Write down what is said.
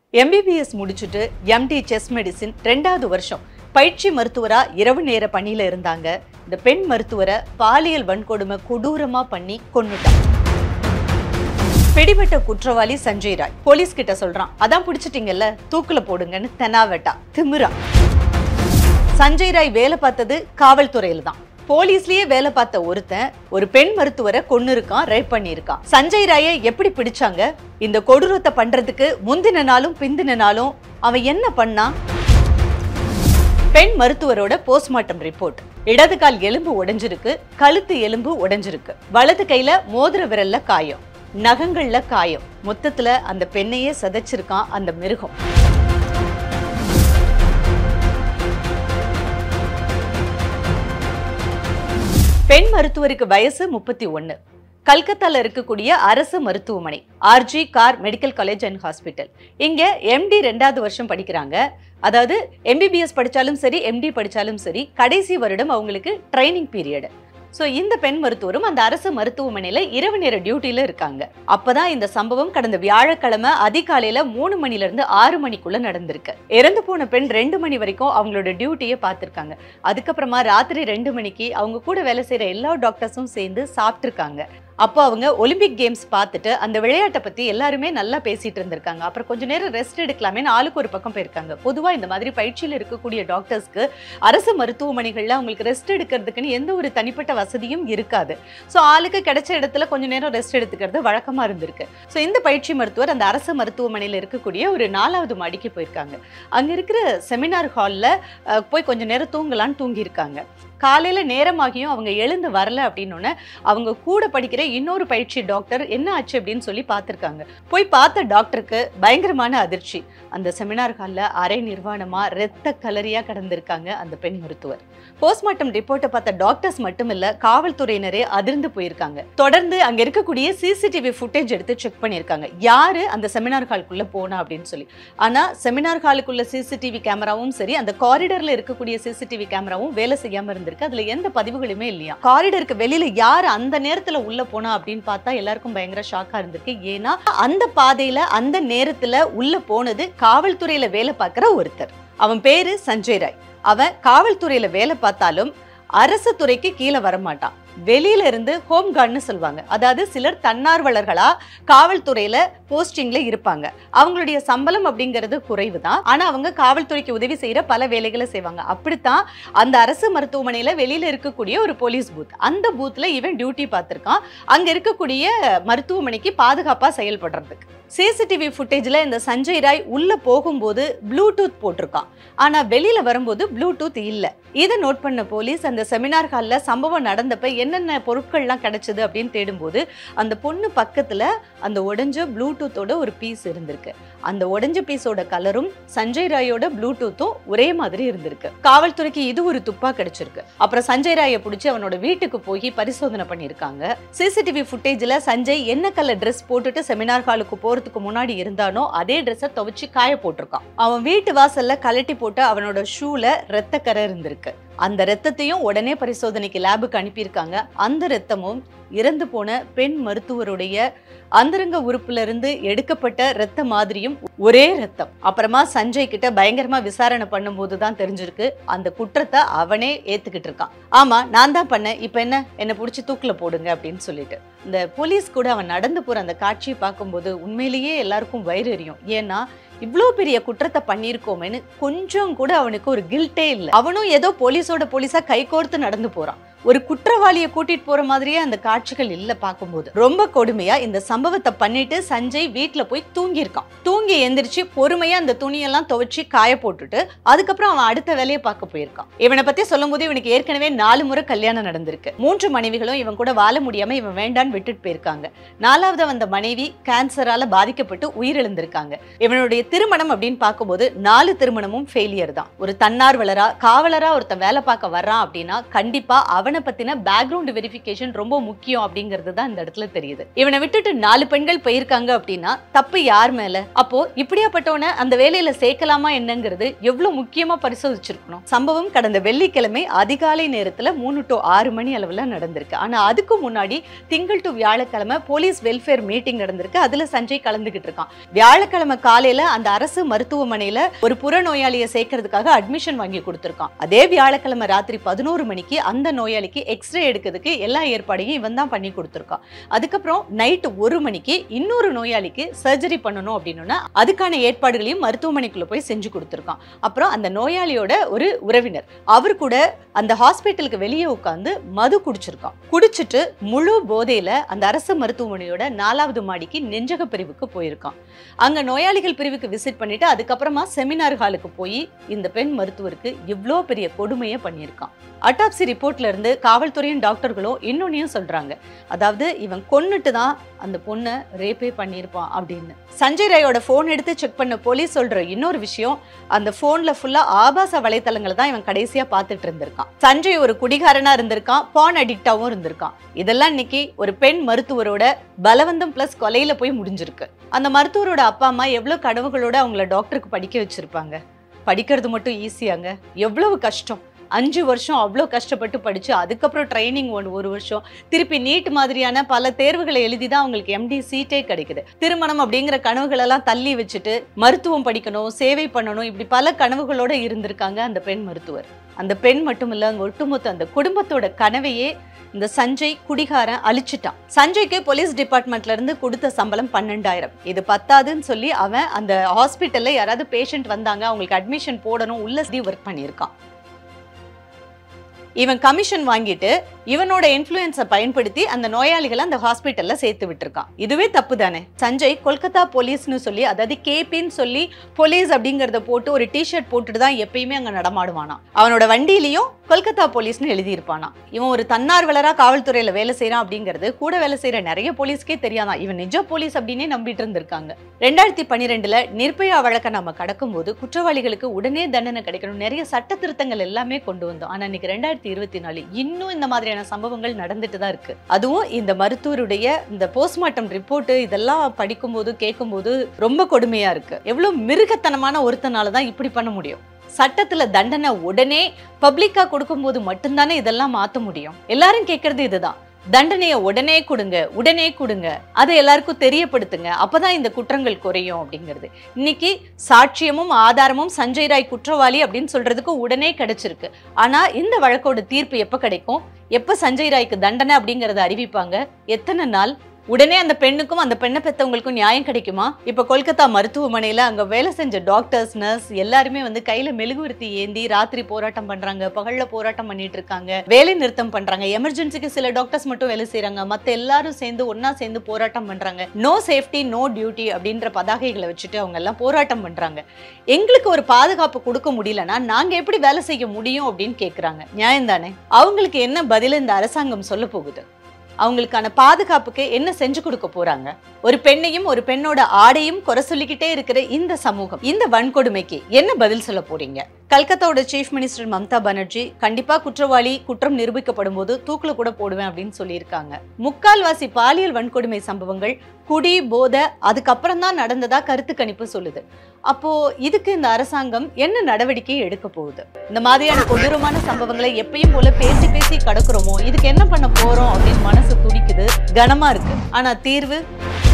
MBBS முடிச்சுட்டு MD chess medicine 2வது வருஷம் பயிற்சி மருத்துவரா இரவு நேர பணியில இருந்தாங்க. இந்த பெண் மருத்துவரை பாலியல் வன்கொடுமை கொடூரமா பண்ணி கொன்னுட்டாங்க. பிடிபட்ட குற்றவாளி சஞ்சய் ராய் போலீஸ் கிட்ட சொல்றான், அதான் பிடிச்சிட்டீங்கல்ல தூக்குல போடுங்கன்னு தெனாவட்டா திமிரா. சஞ்சய் ராய் வேலை பார்த்தது காவல்துறையில தான். போலீஸ்லயே வேலை பார்த்த ஒருத்தன் ஒரு பெண் மருத்துவரை கொன்னு இருக்கான், ரேப் பண்ணியிருக்கான். சஞ்சய் ராயை எப்படி பிடிச்சாங்க? இந்த கொடூரத்தை பண்றதுக்கு முந்தின நாளும் பிந்தின நாளும் அவன் என்ன பண்ணா? பெண் மருத்துவரோட போஸ்ட்மார்ட்டம் ரிப்போர்ட். இடது கால் எலும்பு உடைஞ்சிருக்கு, கழுத்து எலும்பு உடைஞ்சிருக்கு, வலது கையில மோதிர விரல்ல காயம், நகங்கள்ல காயம். மொத்தத்துல அந்த பெண்ணையே சதைச்சிருக்கான் அந்த மிருகம். பெண் மருத்துவருக்கு வயசு 31. கல்கத்தால இருக்கக்கூடிய அரசு மருத்துவமனை RG Kar medical college and hospital. இங்க MD 2வது வருஷம் படிக்கிறாங்க. அதாவது MBBS படிச்சாலும் சரி MD படிச்சாலும் சரி கடைசி வருடம் அவங்களுக்கு ட்ரைனிங் பீரியட். ஸோ இந்த பெண் மருத்துவரும் அந்த அரசு மருத்துவமனையில இரவு நேர டியூட்டியில இருக்காங்க. அப்பதான் இந்த சம்பவம் கடந்த வியாழக்கிழமை அதிகாலையில 3 மணில இருந்து 6 மணிக்குள்ள நடந்திருக்கு. இறந்து போன பெண் 2 மணி வரைக்கும் அவங்களோட டியூட்டியை பார்த்திருக்காங்க. அதுக்கப்புறமா ராத்திரி 2 மணிக்கு அவங்க கூட வேலை செய்யற எல்லா டாக்டர்ஸும் சேர்ந்து சாப்பிட்டுருக்காங்க. அப்போ அவங்க ஒலிம்பிக் கேம்ஸ் பார்த்துட்டு அந்த விளையாட்டை பத்தி எல்லாருமே நல்லா பேசிட்டு இருந்திருக்காங்க. அப்புறம் கொஞ்ச நேரம் ரெஸ்ட் எடுக்கலாமே ஆளுக்கு ஒரு பக்கம் போயிருக்காங்க. பொதுவா இந்த மாதிரி பயிற்சியில் இருக்கக்கூடிய டாக்டர்ஸ்க்கு அரசு மருத்துவமனைகள்ல அவங்களுக்கு ரெஸ்ட் எடுக்கிறதுக்குன்னு எந்த ஒரு தனிப்பட்ட வசதியும் இருக்காது. ஸோ ஆளுக்கு கிடைச்ச இடத்துல கொஞ்ச நேரம் ரெஸ்ட் எடுத்துக்கிறது வழக்கமா இருந்திருக்கு. ஸோ இந்த பயிற்சி மருத்துவர் அந்த அரசு மருத்துவமனையில் இருக்கக்கூடிய ஒரு 4வது மாடிக்கு போயிருக்காங்க. அங்க இருக்கிற செமினார் ஹால்ல போய் கொஞ்ச நேரம் தூங்கலான்னு தூங்கியிருக்காங்க. காலையில நேரமாகியும் அவங்க எழுந்து வரல அப்படின்னு அவங்க கூட படிக்கிற இன்னொரு பயிற்சி டாக்டர் என்ன ஆச்சு அப்படின்னு சொல்லி பார்த்திருக்காங்க. போய் பார்த்த டாக்டருக்கு பயங்கரமான அதிர்ச்சி. அந்த செமினார் ஹால்ல அரை நிர்வாணமா இரத்த கலரியா கடந்திருக்காங்க அந்த பெண் மருத்துவர். போஸ்ட்மார்ட்டம் ரிப்போர்ட்டை பார்த்த டாக்டர்ஸ் மட்டும் இல்ல, காவல்துறையினரே அதிர்ந்து போயிருக்காங்க. தொடர்ந்து அங்க இருக்கக்கூடிய CCTV ஃபுட்டேஜ் எடுத்து செக் பண்ணியிருக்காங்க, யாரு அந்த செமினார் ஹாலுக்குள்ள போனா அப்படின்னு சொல்லி. ஆனா செமினார் ஹாலுக்குள்ள CCTV கேமராவும் சரி, அந்த காரிடர்ல இருக்கக்கூடிய CCTV கேமராவும் வேலை செய்யாம இருந்து. அதுல எந்த பதிவுகளுமே இல்லையா. காரிடருக்கு வெளியில யார் அந்த நேரத்துல உள்ள போனா அப்படின்னு பார்த்தா எல்லாருக்கும் பயங்கர ஷாக்கா இருந்திருக்கு. ஏன்னா அந்த பாதையில அந்த நேரத்துல உள்ள போனது காவல்துறையில வேலை பார்க்கிற ஒருத்தர். அவன் பேரு சஞ்சய் ராய். அவன் காவல்துறையில வேலை பார்த்தாலும் அரசு துறைக்கு கீழே வரமாட்டான். வெளியில இருந்து ஹோம் கார்டுன்னு சொல்லுவாங்க. அதாவது சிலர் தன்னார்வலர்களா காவல்துறையில போஸ்டிங்ல இருப்பாங்க. அவங்களுடைய சம்பளம் அப்படிங்கிறது குறைவு தான். ஆனா அவங்க காவல்துறைக்கு உதவி செய்யற பல வேலைகளை செய்வாங்க. அப்படித்தான் அந்த அரசு மருத்துவமனையில வெளியில இருக்கக்கூடிய ஒரு போலீஸ் பூத், அந்த பூத்ல இவன் டியூட்டி பார்த்திருக்கான். அங்க இருக்கக்கூடிய மருத்துவமனைக்கு பாதுகாப்பா செயல்படுறதுக்கு. CCTV ஃபுட்டேஜ்ல இந்த சஞ்சய் ராய் உள்ள போகும்போது ப்ளூடூத் போட்டிருக்கான். ஆனா வெளியில வரும்போது ப்ளூடூத் இல்ல. இதை நோட் பண்ண போலீஸ் அந்த செமினார் ஹால்ல சம்பவம் நடந்தப்ப என்னென்ன பொருட்கள்லாம் கிடைச்சது அப்படின்னு தேடும்போது அந்த பொண்ணு பக்கத்துல அந்த உடைஞ்ச ப்ளூடூத்தோட ஒரு பீஸ் இருந்திருக்கு. அந்த உடைஞ்ச பீஸோட கலரும் சஞ்சய் ராயோட ப்ளூடூத்தும் ஒரே மாதிரி இருந்திருக்கு. காவல்துறைக்கு இது ஒரு துப்பா கிடைச்சிருக்கு. அப்புறம் சஞ்சய் ராயை பிடிச்சி அவனோட வீட்டுக்கு போய் பரிசோதனை பண்ணியிருக்காங்க. CCTV ஃபுட்டேஜ்ல சஞ்சய் என்ன கலர் ட்ரெஸ் போட்டுட்டு செமினார் ஹாலுக்கு போறதுக்கு முன்னாடி இருந்தானோ அதே ட்ரெஸ்ஸை துவைச்சு காய போட்டிருக்கான். அவன் வீட்டு வாசல்ல கலட்டி போட்டு அவனோட ஷூல ரத்தக்கரை இருந்திருக்கு. அந்த ரத்தத்தையும் உடனே பரிசோதனைக்கு லேபுக்கு அனுப்பியிருக்காங்க. அந்த ரத்தமும் இறந்து போன பெண் மருத்துவருடைய அந்தரங்க உறுப்புல இருந்து எடுக்கப்பட்ட ரத்த மாதிரியும் ஒரே ரத்தம். அப்புறமா சஞ்சய் கிட்ட பயங்கரமா விசாரணை பண்ணும் போதுதான் தெரிஞ்சிருக்கு அந்த குற்றத்தை அவனே ஏத்துக்கிட்டு இருக்கான். ஆமா நான் தான் பண்ணேன், இப்ப என்ன புடிச்சு தூக்குல போடுங்க அப்படின்னு சொல்லிட்டு. இந்த போலீஸ் கூட அவன் நடந்து போற அந்த காட்சியை பார்க்கும்போது உண்மையிலேயே எல்லாருக்கும் வயிறு எரியும். ஏன்னா இவ்வளோ பெரிய குற்றத்தை பண்ணியிருக்கோமேன்னு கொஞ்சம் கூட அவனுக்கு ஒரு கில்ட்டே இல்லை. அவனும் ஏதோ போலீஸா கைகோர்த்து நடந்து போறான். ஒரு குற்றவாளியை கூட்டிட்டு போற மாதிரியே அந்த காட்சிகள் இல்ல. பார்க்கும்போது ரொம்ப கொடுமையா இந்த சம்பவத்தை பண்ணிட்டு சஞ்சய் வீட்டுல போய் தூங்கியிருக்கான். தூங்கி எந்திரிச்சு பொறுமையா அந்த துணியெல்லாம் துவைச்சு காய போட்டுட்டு அதுக்கப்புறம் அவன் அடுத்த வேலையை பார்க்க போயிருக்கான். இவனை பத்தி சொல்லும் போது இவனுக்கு ஏற்கனவே 4 முறை கல்யாணம் நடந்திருக்கு. 3 மனைவிகளும் இவன் கூட வாழ முடியாம இவன் வேண்டான்னு விட்டுட்டு போயிருக்காங்க. 4வது வந்த மனைவி கேன்சரால பாதிக்கப்பட்டு உயிரிழந்திருக்காங்க. இவனுடைய திருமணம் அப்படின்னு பார்க்கும்போது 4 திருமணமும் ஃபெயிலியர் தான். ஒரு தன்னார்வலரா காவலரா ஒருத்தன் வேலை பார்க்க வர்றான் அப்படின்னா கண்டிப்பா அவன் அவனை பத்தின பேக்ரவுண்ட் வெரிஃபிகேஷன் ரொம்ப முக்கியம் அப்படிங்கிறது தான் இந்த இடத்துல தெரியுது. இவனை விட்டுட்டு 4 பெண்கள் போயிருக்காங்க அப்படின்னா தப்பு யார் மேல? அப்போ இப்படியாப்பட்டவனை அந்த வேலையில சேர்க்கலாமா என்னங்கிறது எவ்வளவு முக்கியமா பரிசோதிச்சிருக்கணும். சம்பவம் கடந்த வெள்ளிக்கிழமை அதிகாலை நேரத்துல 3 to 6 மணி அளவுல நடந்திருக்கு. ஆனா அதுக்கு முன்னாடி திங்கள் டு வியாழக்கிழமை போலீஸ் வெல்ஃபேர் மீட்டிங் நடந்திருக்கு. அதுல சஞ்சய் கலந்துகிட்டு இருக்கான். வியாழக்கிழமை காலையில அந்த அரசு மருத்துவமனையில ஒரு புறநோயாளியை சேர்க்கறதுக்காக அட்மிஷன் வாங்கி கொடுத்திருக்கான். அதே வியாழக்கிழமை ராத்திரி 11 மணிக்கு அந்த நோயாளிக்கு எக்ஸ்ரே எடுக்கிறதுக்கு எல்லா ஏற்பாடையும் இவன் தான் பண்ணி கொடுத்திருக்கான். அதுக்கப்புறம் நைட் 1 மணிக்கு இன்னொரு நோயாளிக்கு சர்ஜரி பண்ணணும் அப்படின்னா அதுக்கான ஏற்பாடுகளையும் மருத்துவமனைக்குள்ள போய் செஞ்சு கொடுத்திருக்கான். அப்புறம் அந்த நோயாளியோட ஒரு உறவினர் அவர் கூட அந்த ஹாஸ்பிட்டலுக்கு வெளியே உட்கார்ந்து மது குடிச்சிருக்கான். குடிச்சிட்டு முழு போதையில அந்த அரசு மருத்துவமனையோட 4வது மாடிக்கு நெஞ்சக பிரிவுக்கு போயிருக்கான். அங்க நோயாளிகள் பிரிவுக்கு விசிட் பண்ணிட்டு அதுக்கப்புறமா செமினார் ஹாலுக்கு போய் இந்த பெண் மருத்துவருக்கு இவ்வளோ பெரிய கொடுமையை பண்ணியிருக்கான். அட்டாப்சி ரிப்போர்ட்ல இருந்து காவல்துறையும் டாக்டர்களும் இன்னொன்னையும் சொல்றாங்க. அதாவது இவன் கொன்னுட்டு தான் அந்த பொண்ணை ரேப்பே பண்ணியிருப்பான் அப்படின்னு. சஞ்சய் ராயோட போன் எடுத்து செக் பண்ண போலீஸ் சொல்ற இன்னொரு விஷயம், அந்த போன்ல ஃபுல்லா ஆபாச வலைத்தளங்களை தான் இவன் கடைசியா பார்த்துட்டு இருந்திருக்கான். சஞ்சய் ஒரு குடிகாரனா இருந்திருக்கான், பான் அடிக்டாவும் இருந்திருக்கான். இதெல்லாம் இன்னைக்கு ஒரு பெண் மருத்துவரோட பலவந்தம் பிளஸ் கொலையில போய் முடிஞ்சிருக்கு. அந்த மருத்துவரோட அப்பா அம்மா எவ்வளவு கனவுகளோட அவங்கள டாக்டருக்கு படிக்க வச்சிருப்பாங்க. படிக்கிறது மட்டும் ஈஸியாங்க, எவ்வளவு கஷ்டம். 5 வருஷம் அவ்வளோ கஷ்டப்பட்டு படிச்சு அதுக்கப்புறம் ட்ரைனிங் 1 வருஷம் திருப்பி நீட் மாதிரியான பல தேர்வுகளை எழுதி தான் அவங்களுக்கு MD சீட்டே கிடைக்குது. திருமணம் அப்படிங்கிற கனவுகளெல்லாம் தள்ளி வச்சுட்டு மருத்துவம் படிக்கணும், சேவை பண்ணணும், இப்படி பல கனவுகளோட இருந்திருக்காங்க அந்த பெண் மருத்துவர். அந்த பெண் மட்டும் இல்ல, அங்க ஒட்டுமொத்த அந்த குடும்பத்தோட கனவையே இந்த சஞ்சய் குடிகாரன் அழிச்சிட்டான். சஞ்சய்க்கு போலீஸ் டிபார்ட்மெண்ட்ல இருந்து கொடுத்த சம்பளம் 12,000. இது பத்தாதுன்னு சொல்லி அவன் அந்த ஹாஸ்பிட்டல்ல யாராவது பேஷண்ட் வந்தாங்க அவங்களுக்கு அட்மிஷன் போடணும் உள்ள ஒர்க் பண்ணியிருக்கான். இவன் கமிஷன் வாங்கிட்டு இவனோட இன்ஃப்ளூயன்ஸை பயன்படுத்தி அந்த நோயாளிகளை அந்த ஹாஸ்பிட்டல்ல சேர்த்து விட்டுருக்கான். இதுவே தப்பு தானே? சஞ்சய் கொல்கத்தா போலீஸ்னு சொல்லி, அதாவது கேபின்னு சொல்லி போலீஸ் அப்படிங்கறத போட்டு ஒரு டிஷர்ட் போட்டுட்டு தான் எப்பயுமே அங்க நடமாடுவானா. அவனோட வண்டியிலையும் கொல்கத்தா போலீஸ்னு எழுதியிருப்பானா. இவன் ஒரு தன்னார்வலரா காவல்துறையில வேலை செய்யறான் அப்படிங்கிறது கூட வேலை செய்யற நிறைய போலீஸ்க்கே தெரியாதான். இவன் நிஜ போலீஸ் அப்படின்னே நம்பிட்டு இருந்திருக்காங்க. 2012 நிர்பயா வழக்கை நம்ம கடக்கும் போது குற்றவாளிகளுக்கு உடனே தண்டனை கிடைக்கணும், நிறைய சட்ட திருத்தங்கள் எல்லாமே கொண்டு வந்தோம். ஆனா இன்னைக்கு 2024 இன்னும் இந்த மாதிரியான சம்பவங்கள் நடந்துட்டு தான் இருக்கு. அதுவும் இந்த மருத்துவருடைய இந்த போஸ்ட்மார்ட்டம் ரிப்போர்ட் இதெல்லாம் படிக்கும்போது கேட்கும்போது ரொம்ப கொடுமையா இருக்கு. எவ்வளவு மிருகத்தனமான ஒருத்தனால தான் இப்படி பண்ண முடியும்? சட்டத்துல தண்டனை உடனே பப்ளிக்கா கொடுக்கும்போது மட்டும்தானே இதெல்லாம் மாத்த முடியும். எல்லாரும் கேட்கறது இதுதான், தண்டனையை உடனே கொடுங்க, உடனே கொடுங்க, அதை எல்லாருக்கும் தெரியப்படுத்துங்க, அப்பதான் இந்த குற்றங்கள் குறையும் அப்படிங்கிறது. இன்னைக்கு சாட்சியமும் ஆதாரமும் சஞ்சய் ராய் குற்றவாளி அப்படின்னு சொல்றதுக்கு உடனே கிடைச்சிருக்கு. ஆனா இந்த வழக்கோட தீர்ப்பு எப்ப கிடைக்கும், எப்ப சஞ்சய் ராய்க்கு தண்டனை அப்படிங்கறத அறிவிப்பாங்க, எத்தனை நாள், உடனே அந்த பெண்ணுக்கும் அந்த பெண்ணை பெற்றவங்களுக்கும் நியாயம் கிடைக்குமா? இப்ப கொல்கத்தா மருத்துவமனையில அங்க வேலை செஞ்ச டாக்டர்ஸ், நர்ஸ் எல்லாருமே கையில மெழுகுவர்த்தி ஏந்தி ராத்திரி போராட்டம் பண்றாங்க, பகல்ல போராட்டம் பண்ணிட்டு இருக்காங்க, வேலை நிறுத்தம் பண்றாங்க. எமர்ஜென்சிக்கு சில டாக்டர்ஸ் மட்டும் வேலை செய்யறாங்க, மத்த எல்லாரும் சேர்ந்து ஒன்னா சேர்ந்து போராட்டம் பண்றாங்க. நோ சேஃப்டி நோ டியூட்டி அப்படின்ற பதாகைகளை வச்சுட்டு அவங்க எல்லாம் போராட்டம் பண்றாங்க. எங்களுக்கு ஒரு பாதுகாப்பு கொடுக்க முடியலன்னா நாங்க எப்படி வேலை செய்ய முடியும் அப்படின்னு கேக்குறாங்க. நியாயம் தானே? அவங்களுக்கு என்ன பதில் இந்த அரசாங்கம் சொல்ல போகுது? அவங்களுக்கான பாதுகாப்புக்கு என்ன செஞ்சு கொடுக்க போறாங்க? ஒரு பெண்ணையும் ஒரு பெண்ணோட ஆடையும் குறை சொல்லிக்கிட்டே இருக்கிற இந்த சமூகம் இந்த வன்கொடுமைக்கு என்ன பதில் சொல்ல போறீங்க? கல்கத்தாவோட சீஃப் மினிஸ்டர் மம்தா பானர்ஜி கண்டிப்பா குற்றவாளி குற்றம் நிரூபிக்கப்படும் போது தூக்குல கூட போடுவேன் அப்படின்னு சொல்லியிருக்காங்க. முக்கால்வாசி பாலியல் வன்கொடுமை சம்பவங்கள் குடி போதை அதுக்கப்புறம் தான் நடந்ததா கருத்து கணிப்பு சொல்லுது. அப்போ இதுக்கு இந்த அரசாங்கம் என்ன நடவடிக்கை எடுக்க போகுது? இந்த மாதிரியான கொடூரமான சம்பவங்களை எப்பயும் போல பேசி பேசி கடக்குறோமோ, இதுக்கு என்ன பண்ண போறோம் அப்படின்னு மனசு துடிக்குது, கனமா இருக்கு. ஆனா தீர்வு